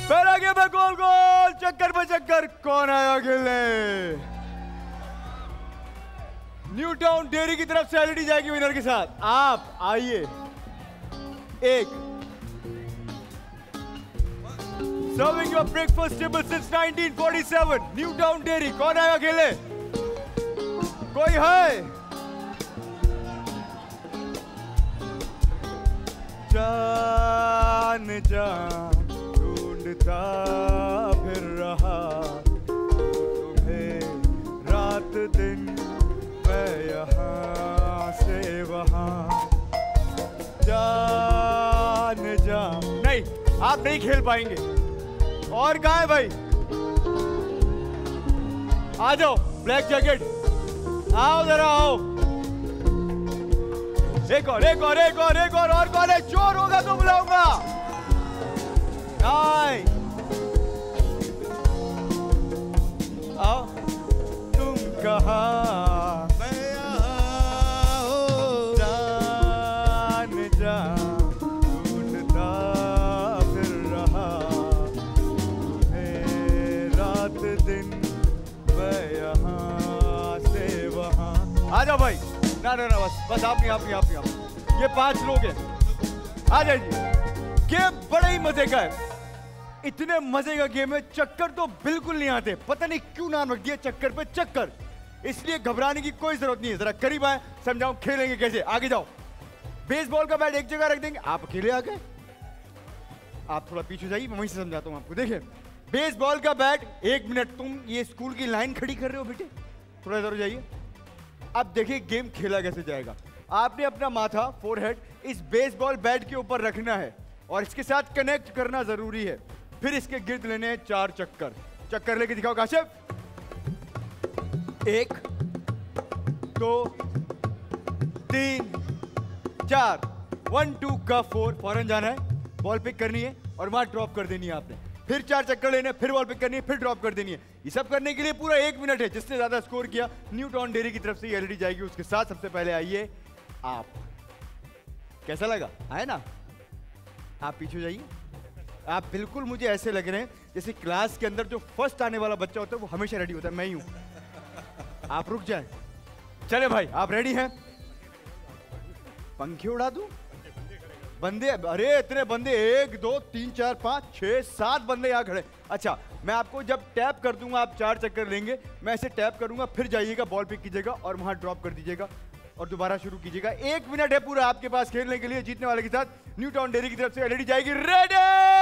पहला गेम है गोल गोल चक्कर पे चक्कर। कौन आया खेलने? न्यू टाउन डेयरी की तरफ से एलईडी जाएगी विनर के साथ। आप आइए। एक serving your breakfast table since 1947 New Town Dairy. कौन आया खेले? कोई है? जान जान ढूंढता फिर रहा तुम्हें रात दिन मैं यहाँ से वहाँ। जान जान नहीं, आप नहीं खेल पाएंगे। और कहाँ है भाई? आ जाओ ब्लैक जैकेट, आओ जरा आओ। एक और एक और एक और एक और कौन है? चोर होगा तो बुलाऊंगा। आओ। तुम कहाँ? मैं यहाँ हूँ। जान जान ढूंढता फिर रहा तुम्हें रात दिन मैं यहाँ से वहाँ। आ जाओ भाई। ना ना ना बस आप नहीं। ये 5 लोग हैं। आ जाइए। गेम बड़े ही मजे का है। इतने मजे का गेम है, चक्कर तो बिल्कुल नहीं आते। पता नहीं क्यों नाम रख दिया चक्कर पे चक्कर। इसलिए घबराने की कोई जरूरत नहीं है। जरा करीब आए, समझाऊं खेलेंगे कैसे। आगे जाओ। बेसबॉल का बैट एक जगह रख देंगे। आप अकेले आ गए, आप थोड़ा पीछे जाइए, मैं वहीं से समझाता हूं आपको। देखिए बेसबॉल का बैट, 1 मिनट तुम ये स्कूल की लाइन खड़ी कर रहे हो बेटे, थोड़ा इधर जाइए। अब देखिए गेम खेला कैसे जाएगा। आपने अपना माथा, फोरहेड इस बेसबॉल बैट के ऊपर रखना है और इसके साथ कनेक्ट करना जरूरी है। फिर इसके गिर्द लेने हैं 4 चक्कर। चक्कर लेके दिखाओ काशिफ। 1 2 3 4 1 2 का 4 फौरन जाना है, बॉल पिक करनी है और वहां ड्रॉप कर देनी है आपने। फिर 4 चक्कर लेने, फिर बॉल पिक करनी है, फिर ड्रॉप कर देनी है। ये सब करने के लिए पूरा 1 मिनट है। जिसने ज्यादा स्कोर किया न्यू टाउन डेयरी की तरफ से एलईडी जाएगी उसके साथ। सबसे पहले आइए आप। कैसा लगा? आए ना? आप पीछे जाइए। आप बिल्कुल मुझे ऐसे लग रहे हैं जैसे क्लास के अंदर जो फर्स्ट आने वाला बच्चा होता है वो हमेशा रेडी होता है। मैं ही हूं। आप रुक जाए। चले भाई, आप रेडी हैं? पंखे उड़ा दूं? बंदे, अरे इतने बंदे, 1 2 3 4 5 6 7 बंदे यहाँ खड़े। अच्छा, मैं आपको जब टैप कर दूंगा आप 4 चक्कर लेंगे। मैं ऐसे टैप करूंगा, फिर जाइएगा, बॉल पिक कीजिएगा और वहां ड्रॉप कर दीजिएगा और दोबारा शुरू कीजिएगा। 1 मिनट है पूरा आपके पास खेलने के लिए। जीतने वाले के साथ न्यू टाउन डेयरी की तरफ से एलईडी जाएगी। रेडी?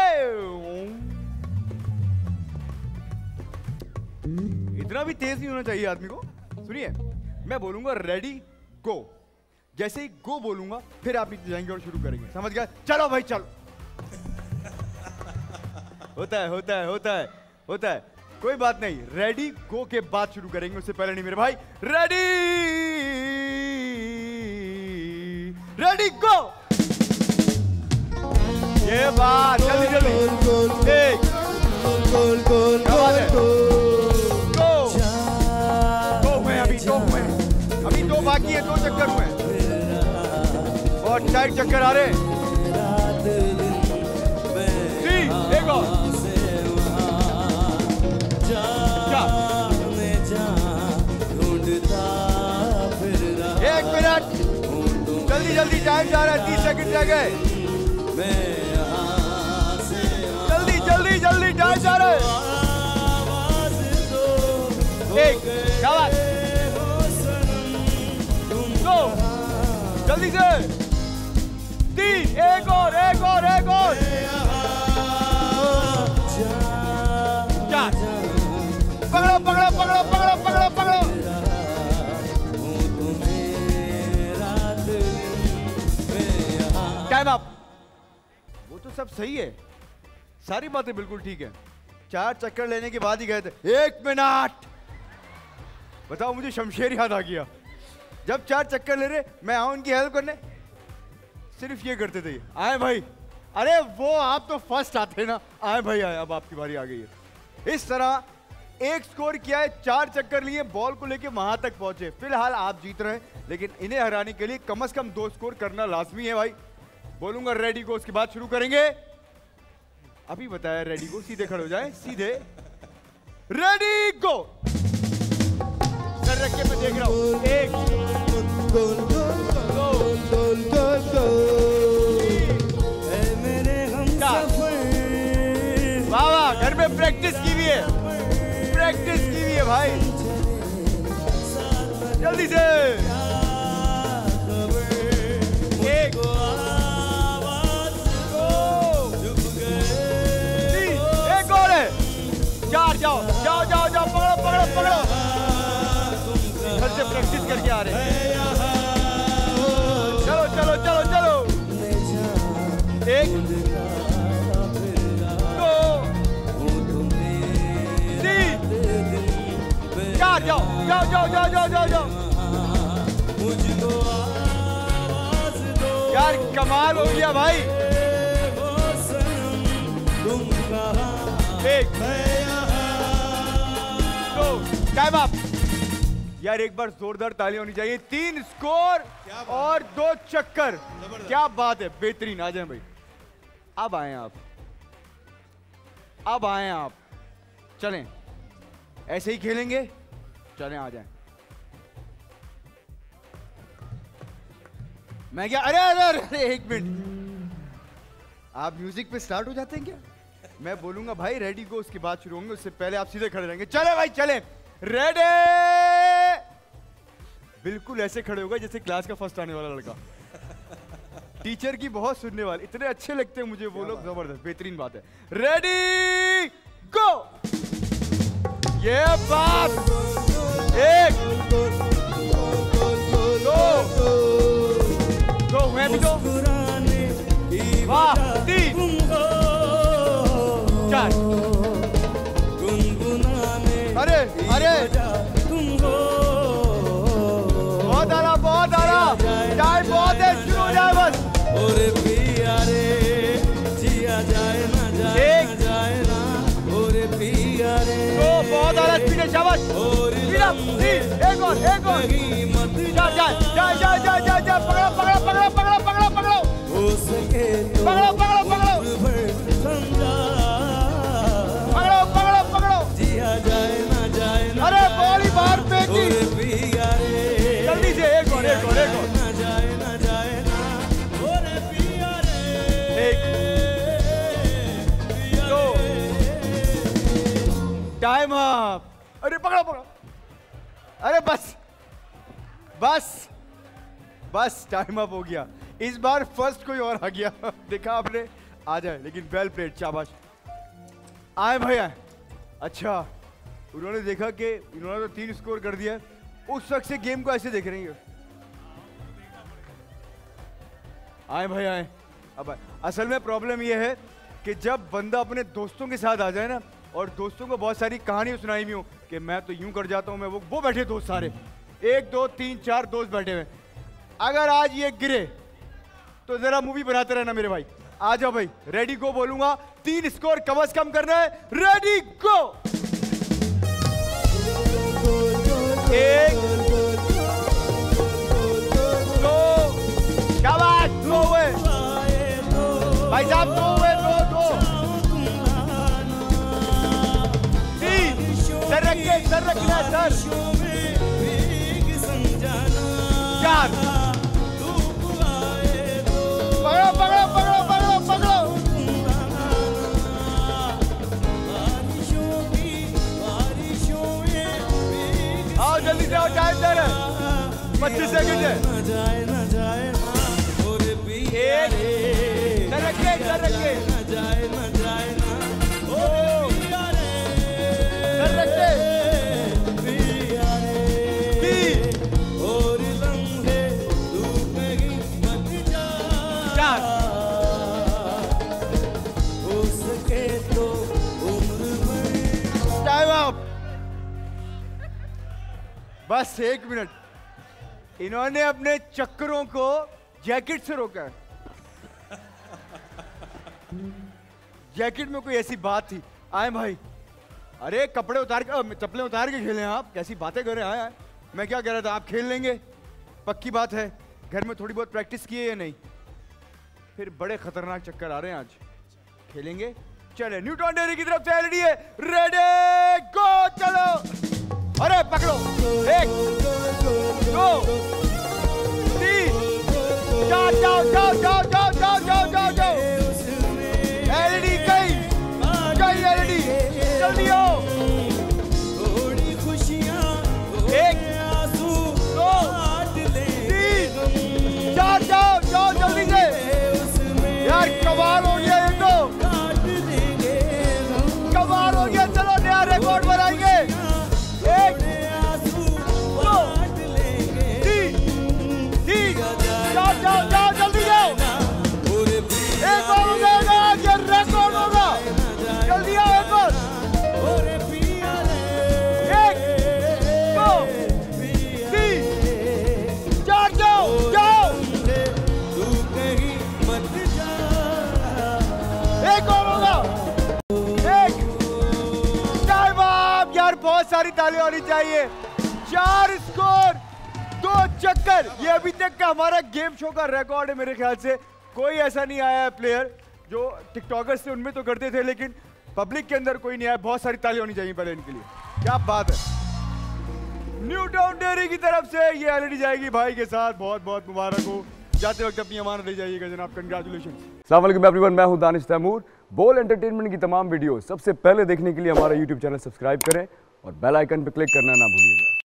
इतना भी तेज नहीं होना चाहिए आदमी को। सुनिए, मैं बोलूंगा रेडी गो। जैसे ही गो बोलूंगा फिर आप नीचे जाएंगे और शुरू करेंगे। समझ गया? चलो भाई चलो। होता है होता है होता है होता है, कोई बात नहीं। रेडी गो के बाद शुरू करेंगे, उससे पहले नहीं मेरे भाई। Ready ready go. ये बात, जल्दी जल्दी। 1 दो हुए, अभी 2 हुए, अभी 2 बाकी है। 2 चक्कर हुए और 4 चक्कर आ रहे। 3 एक और 1 मिनट। जल्दी जल्दी, टाइम जा रहा है। 30 सेकंड रह गए। जल्दी जल्दी जल्दी, टाइम जा रहा है। 1 क्या बात? 2 जल्दी से। 3 एक और 4 पकड़ो पकड़ो पकड़ो पकड़ो पकड़ो पकड़ो। Time up. वो तो सब सही है, सारी बातें बिल्कुल ठीक है। 4 चक्कर लेने के बाद ही गए थे। 1 मिनट। बताओ, मुझे शमशेर याद आ गया। जब 4 चक्कर ले रहे, मैं आऊं उनकी हेल्प करने, सिर्फ ये करते थे। आए भाई, अरे वो आप तो फर्स्ट आते ना। आए भाई आए, अब आपकी बारी आ गई है। इस तरह 1 स्कोर किया है, 4 चक्कर लिए, बॉल को लेके वहां तक पहुंचे। फिलहाल आप जीत रहे हैं, लेकिन इन्हें हराने के लिए कम से कम 2 स्कोर करना लाजमी है भाई। बोलूंगा रेडी को, उसके बाद शुरू करेंगे। अभी बताया रेडी गो, सीधे खड़े हो जाए, सीधे। रेडी गो। सर रख के मैं देख रहा हूं। 1 2 वाह वाह, घर में प्रैक्टिस की भी है, प्रैक्टिस की भी है भाई। जल्दी से 1 2 3 एक और है, 4 जाओ जाओ जाओ जाओ, पकड़ो पकड़ो पकड़ो। घर से प्रैक्टिस करके आ रहे हैं। चलो चलो चलो चलो। 1 2 3 4 जाओ जाओ जाओ जाओ जाओ जाओ जाओ। यार कमाल हो गया भाई। 1 2 टाइम अप। यार एक बार जोरदार ताली होनी चाहिए। 3 स्कोर और 2 चक्कर, क्या बात है, बेहतरीन। आ जाए भाई, अब आए आप, अब आए आप। चलें, ऐसे ही खेलेंगे, चलें आ जाएं। मैं क्या, अरे अरे अरे 1 मिनट, आप म्यूजिक पे स्टार्ट हो जाते हैं क्या? मैं बोलूंगा भाई रेडी गो, उसके बाद शुरू होंगे, उससे पहले आप सीधे खड़े रहेंगे। चले भाई चले, रेडी। बिल्कुल ऐसे खड़े होगा जैसे क्लास का फर्स्ट आने वाला लड़का। टीचर की बहुत सुनने वाले, इतने अच्छे लगते हैं मुझे वो लोग, जबरदस्त, बेहतरीन बात है। Ready go. ये बात। 1 2 मैं भी 2 वाह 3 4। अरे अरे बहुत आ रहा, टाइम बहुत है, शुरू हो जाए बस। और पिया रे जिया जाए ना जाए ना, और पिया रे। तो बहुत आ रहा, स्पीड है, शाबाश। एक और जा जा जा जा जा जा जा, पकड़ो पकड़ो पकड़ो पकड़ो पकड़ो पकड़ो, हो सके पकड़ो पकड़ो पकड़ो पकड़ो पकड़ो पकड़ो, जिया जाए ना। अरे बॉली बाहर फेंकी, जल्दी से। एक और 1 2 टाइम अप। अरे पकड़ो पकड़ो, अरे बस बस बस, टाइम अप हो गया। इस बार फर्स्ट कोई और आ गया, देखा आपने। आ जाए, लेकिन वेल प्लेड, शाबाश। आए भाई आए। अच्छा, उन्होंने देखा कि इन्होंने तो 3 स्कोर कर दिया, उस वक्त से गेम को ऐसे देख रही है। आए भाई आए। अब असल में प्रॉब्लम यह है कि जब बंदा अपने दोस्तों के साथ आ जाए ना, और दोस्तों को बहुत सारी कहानी सुनाई भी हो कि मैं तो यूं कर जाता हूं, मैं वो बैठे दोस्त सारे 1 2 3 4 दोस्त बैठे हुए। अगर आज ये गिरे तो जरा मूवी बनाते रहना मेरे भाई। आ जाओ भाई, रेडी गो बोलूंगा, 3 स्कोर कम से कम करना है। रेडी गो। 1 2 शाबाश, 2 हुए भाई साहब, 2 हुए, 2 3। सर रखिए, सर रखना है सर। 4 पकड़ो पकड़ो पकड़ो पकड़ो पकड़ो। आओ जल्दी से आओ, टाइम दे रहे, 25 सेकंड है। 1 सर रखिए, सर रखिए, सर रखिए। 3 4 टाइम अप। बस 1 मिनट। इन्होंने अपने चक्करों को जैकेट से रोका है। जैकेट में कोई ऐसी बात थी। आए भाई, अरे कपड़े उतार के, चप्पलें उतार के खेलें आप, कैसी बातें कर रहे हैं? आए मैं क्या कह रहा था, आप खेल लेंगे, पक्की बात है। घर में थोड़ी बहुत प्रैक्टिस की है या नहीं? फिर बड़े खतरनाक चक्कर आ रहे हैं आज। खेलेंगे चले न्यूटन डेयरी की तरफ से एलईडी है, रेडी गो, चलो, अरे पकड़ो, 1 2 3 4, जाओ जाओ जाओ जाओ जाओ जाओ जाओ जाओ, एलईडी गई एलईडी, जल्दी आओ, 1 2 3 4, जाओ जाओ जल्दी से, यार कमाल हो गया ये तो, कमाल हो गया, चलो नया रिकॉर्ड बनाएंगे, 1 2 3 जाओ जाओ जाओ जल्दी जाओ, एक और हो जाएगा, ये रिकॉर्ड होगा, जल्दी आओ एक और, 1 2 3 4 जाओ जाओ, एक और होगा, 1 टाइम अप, यार बहुत सारी तालियां होनी चाहिए, 4 स्कोर 2 चक्कर, ये अभी तक का हमारा गेम शो का रिकॉर्ड है मेरे ख्याल से, कोई ऐसा नहीं आया है प्लेयर जो टिकटॉकर्स थे उनमें तो करते थे लेकिन पब्लिक के अंदर कोई नहीं आया, बहुत सारी तालियां होनी चाहिए पहले इनके लिए, क्या बात है। न्यूटन डेयरी की तरफ से ये एलईडी जाएगी भाई के साथ, बहुत बहुत मुबारक हो, जाते वक्त अपनी अमानत ले जाइएगा जनाब, कंग्रेचुलेशन। अस्सलाम वालेकुम एवरीवन, मैं हूं दानिश तैमूर। बोल एंटरटेनमेंट की तमाम वीडियो सबसे पहले देखने के लिए हमारा यूट्यूब चैनल सब्सक्राइब करें और बेल आइकन पर क्लिक करना ना भूलिएगा।